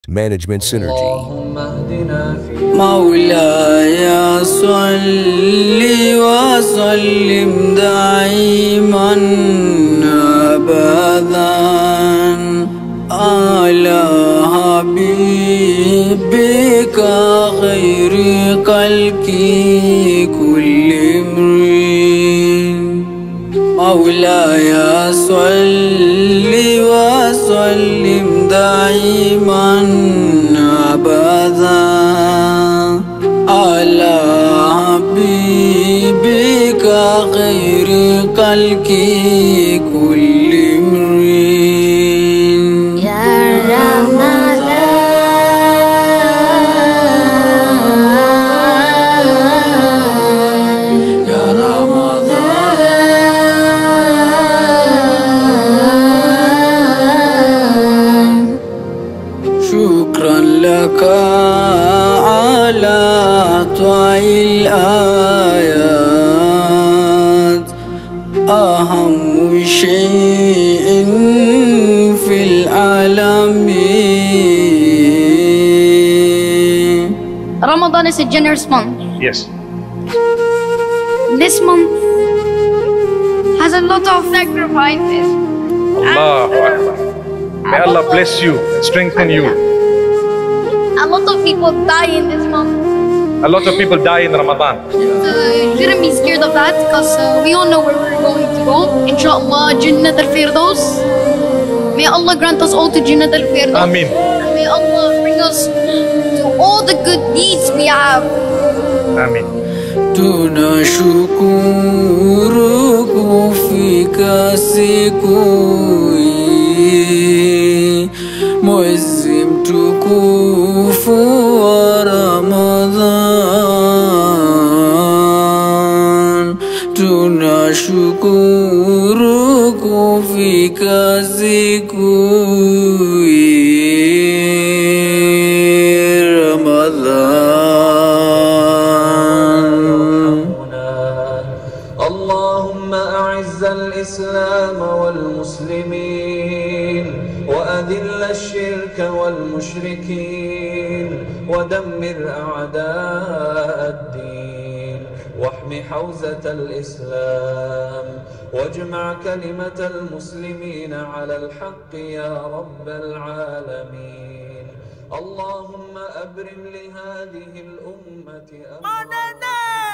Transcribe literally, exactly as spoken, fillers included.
Management Synergy. مولاي صل وسلم دائما أبدا على حبيبك خير خلق كل امرئ. مولاي صل وسلم دائما أبدا على حبيبك خير خلق كل امرئ. يا رمضان يا رمضان شكرا لك على طوال الآيات أهم شيء في العالم. Ramadan is a generous month. Yes. This month has a lot of sacrifices. Allahu Akbar. May Allah bless you, strengthen you. A lot of people die in this month. A lot of people die in Ramadan. So you shouldn't be scared of that because uh, we all know where we're going to go. Inshallah, Jannat al-Firdaus. May Allah grant us all to Jannat al-Firdaus. Ameen. And may Allah bring us to all the good deeds we have. Ameen. Tuna syukurku fi kasihku mwezi mtukufu wa Ramadhan. Tunashukuru fi kasihku اللهم أعز الإسلام والمسلمين وأذل الشرك والمشركين ودمر أعداء الدين واحم حوزة الإسلام واجمع كلمة المسلمين على الحق يا رب العالمين. اللهم أبرم لهذه الأمة أمرا